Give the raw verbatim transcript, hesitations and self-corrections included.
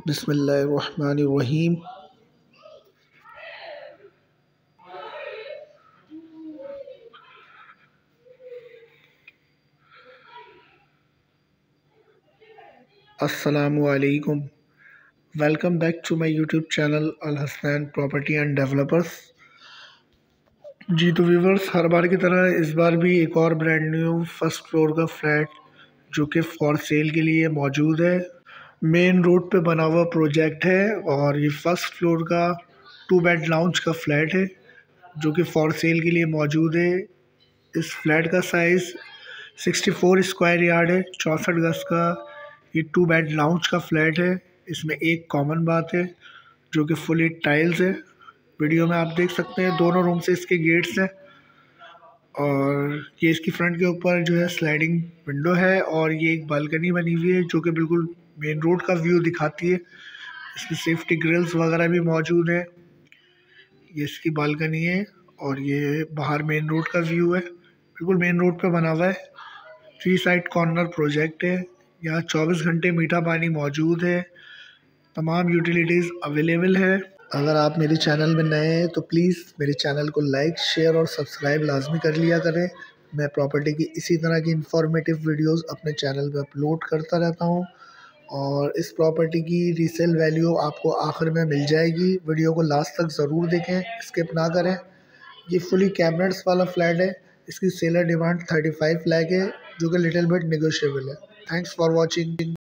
बिस्मिल्लाहिर्रहमानिर्रहीम। अस्सलामु अलैकुम। Welcome back to my YouTube channel Al Hasnain property and developers. जी तो व्यूवर्स, हर बार की तरह इस बार भी एक और ब्रांड न्यू फर्स्ट फ्लोर का फ्लैट जो कि फॉर सेल के लिए मौजूद है। मेन रोड पे बना हुआ प्रोजेक्ट है और ये फर्स्ट फ्लोर का टू बेड लाउंज का फ्लैट है जो कि फॉर सेल के लिए मौजूद है। इस फ्लैट का साइज़ चौंसठ स्क्वायर यार्ड है, चौंसठ गज का ये टू बेड लाउंज का फ्लैट है। इसमें एक कॉमन बात है जो कि फुली टाइल्स है। वीडियो में आप देख सकते हैं दोनों रूम से इसके गेट्स हैं और ये इसकी फ्रंट के ऊपर जो है स्लाइडिंग विंडो है और ये एक बालकनी बनी हुई है जो कि बिल्कुल मेन रोड का व्यू दिखाती है। इसमें सेफ्टी ग्रिल्स वगैरह भी मौजूद है। ये इसकी बालकनी है और ये बाहर मेन रोड का व्यू है, बिल्कुल मेन रोड पे बना हुआ है। थ्री साइड कॉर्नर प्रोजेक्ट है। यहाँ चौबीस घंटे मीठा पानी मौजूद है, तमाम यूटिलिटीज़ अवेलेबल है। अगर आप मेरे चैनल में नए हैं तो प्लीज़ मेरे चैनल को लाइक, शेयर और सब्सक्राइब लाजमी कर लिया करें। मैं प्रॉपर्टी की इसी तरह की इंफॉर्मेटिव वीडियोस अपने चैनल पे अपलोड करता रहता हूँ और इस प्रॉपर्टी की रीसेल वैल्यू आपको आखिर में मिल जाएगी। वीडियो को लास्ट तक ज़रूर देखें, स्किप ना करें। ये फुली कैबिनेट्स वाला फ्लैट है। इसकी सेलर डिमांड पैंतीस लाख है जो कि लिटिल बिट नेगोशिएबल है। Thanks for watching.